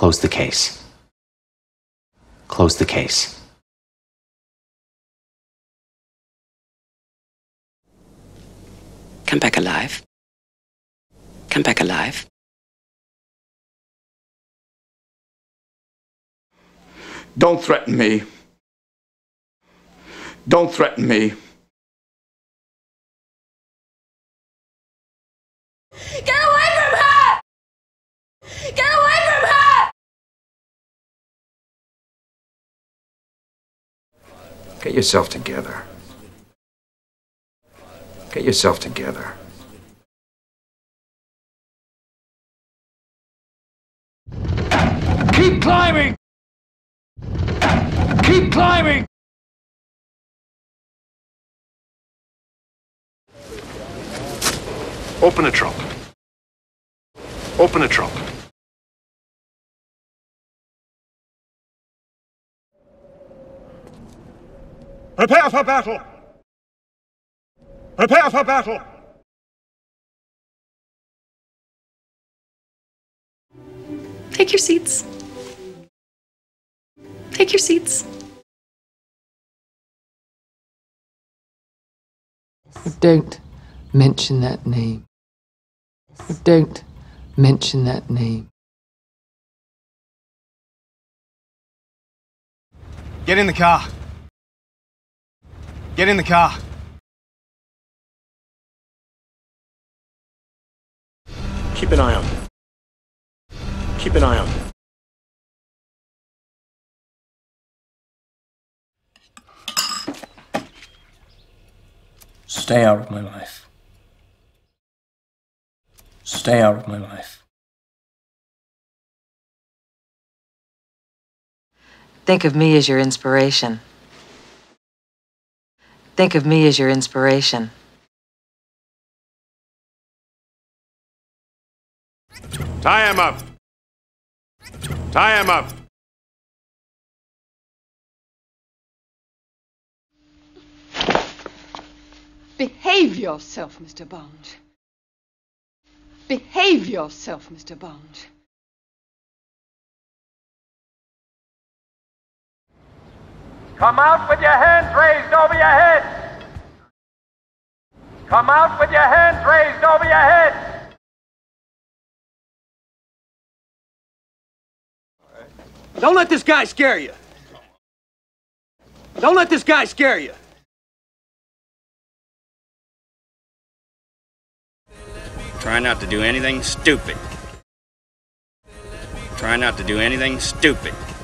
Close the case. Close the case. Come back alive. Come back alive. Don't threaten me. Don't threaten me. Get away from her! Get away from her! Get yourself together. Get yourself together. Keep climbing! Keep climbing! Open the trunk. Open the trunk. Prepare for battle! Prepare for battle! Take your seats. Take your seats. Don't mention that name. Don't mention that name. Get in the car. Get in the car. Keep an eye on them. Keep an eye on them. Stay out of my life. Stay out of my life. Think of me as your inspiration. Think of me as your inspiration. Tie him up. Tie him up. Behave yourself, Mr. Bond. Behave yourself, Mr. Bond. Come out with your hands raised over your head! Come out with your hands raised over your head! Don't let this guy scare you. Don't let this guy scare you. Try not to do anything stupid. Try not to do anything stupid.